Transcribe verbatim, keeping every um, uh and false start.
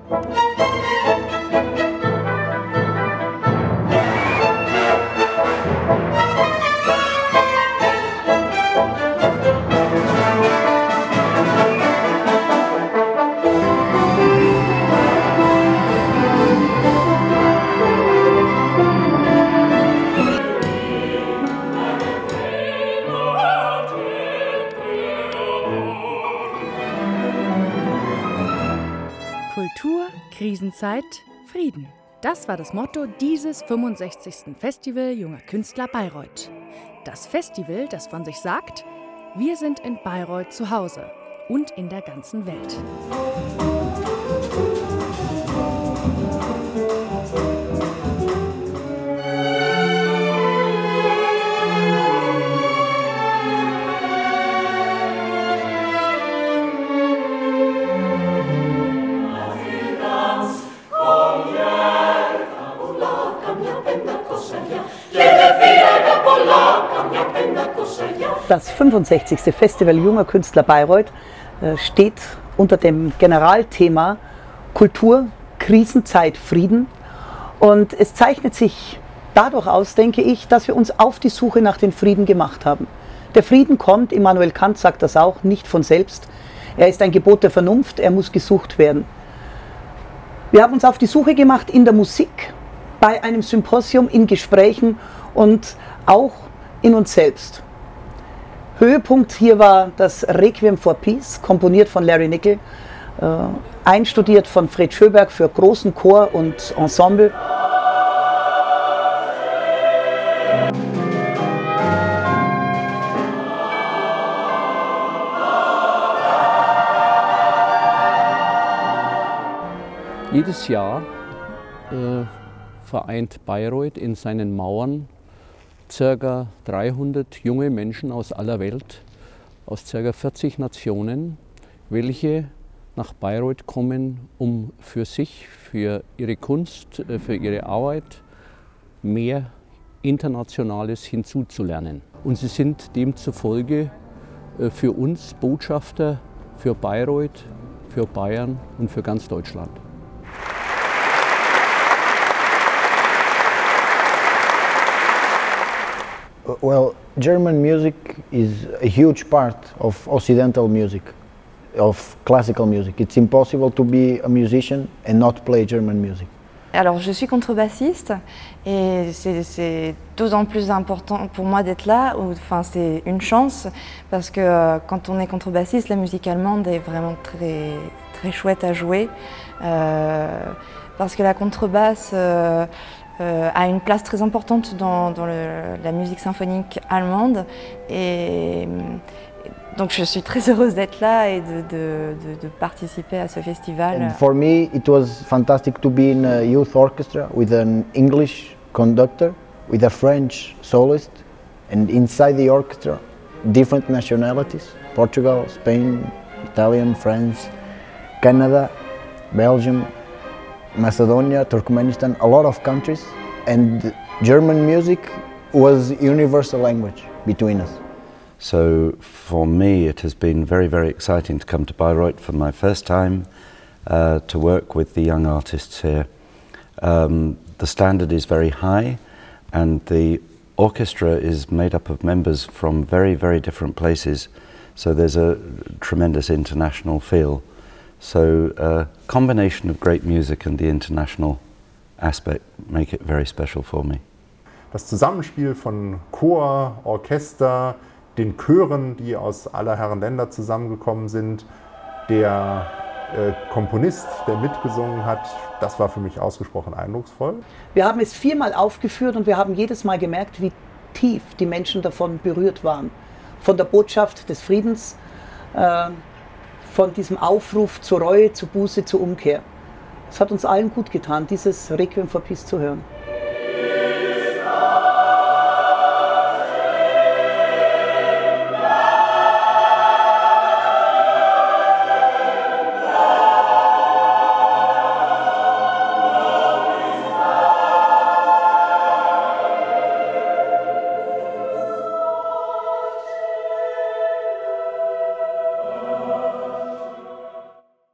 Kultur, Krisenzeit, Frieden. Das war das Motto dieses fünfundsechzigsten Festival Junger Künstler Bayreuth. Das Festival, das von sich sagt, wir sind in Bayreuth zu Hause und in der ganzen Welt. Das fünfundsechzigste Festival Junger Künstler Bayreuth steht unter dem Generalthema Kultur, Krisenzeit, Frieden. Und es zeichnet sich dadurch aus, denke ich, dass wir uns auf die Suche nach dem Frieden gemacht haben. Der Frieden kommt, Immanuel Kant sagt das auch, nicht von selbst. Er ist ein Gebot der Vernunft, er muss gesucht werden. Wir haben uns auf die Suche gemacht in der Musik, bei einem Symposium, in Gesprächen und auch in uns selbst. Höhepunkt hier war das Requiem for Peace, komponiert von Larry Nickel, äh, einstudiert von Fred Schöberg für großen Chor und Ensemble. Jedes Jahr äh, vereint Bayreuth in seinen Mauern ca. dreihundert junge Menschen aus aller Welt, aus ca. vierzig Nationen, welche nach Bayreuth kommen, um für sich, für ihre Kunst, für ihre Arbeit mehr Internationales hinzuzulernen. Und sie sind demzufolge für uns Botschafter für Bayreuth, für Bayern und für ganz Deutschland. Well, German music is a huge part of Occidental music, of classical music. It's impossible to be a musician and not play German music. Alors, je suis contrebassiste et c'est d'autant plus important pour moi d'être là. Enfin, c'est une chance parce que euh, quand on est contrebassiste, la musique allemande est vraiment très, très chouette à jouer. Euh, parce que la contrebasse euh, euh, a une place très importante dans, dans le, la musique symphonique allemande. Et, donc je suis très heureuse d'être là et de, de, de, de participer à ce festival. And for me, it was fantastic to be in a youth orchestra with an English conductor, with a French soloist, and inside the orchestra, different nationalities: Portugal, Spain, Italian, France, Canada, Belgium, Macedonia, Turkmenistan, a lot of countries. And German music was universal language between us. So for me it has been very, very exciting to come to Bayreuth for my first time, uh, to work with the young artists here. Um, the standard is very high and the orchestra is made up of members from very, very different places, so there's a tremendous international feel. So a combination of great music and the international aspect make it very special for me. Das Zusammenspiel von Chor, Orchester, den Chören, die aus aller Herren Länder zusammengekommen sind, der äh, Komponist, der mitgesungen hat, das war für mich ausgesprochen eindrucksvoll. Wir haben es viermal aufgeführt und wir haben jedes Mal gemerkt, wie tief die Menschen davon berührt waren. Von der Botschaft des Friedens, äh, von diesem Aufruf zur Reue, zur Buße, zur Umkehr. Es hat uns allen gut getan, dieses Requiem for Peace zu hören.